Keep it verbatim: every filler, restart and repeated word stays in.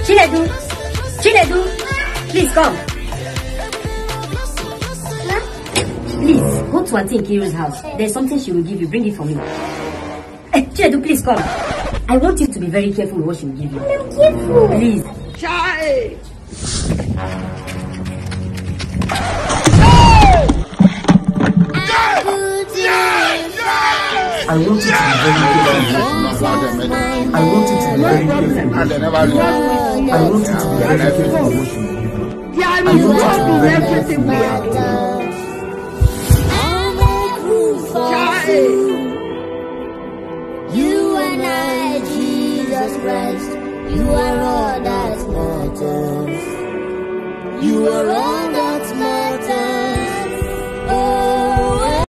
Chinedu! Chinedu! Please come. Please, go to Auntie Nkiru's house. There's something she will give you. Bring it for me. Hey, Chinedu, please come. I want you to be very careful with what she will give you. I'm careful. Please. Chai! I want you to be very careful. I want you to be very careful. I want you to be very careful. Yeah, I mean, you want to be everything we are. You and I, Jesus Christ, you are all that matters. You are all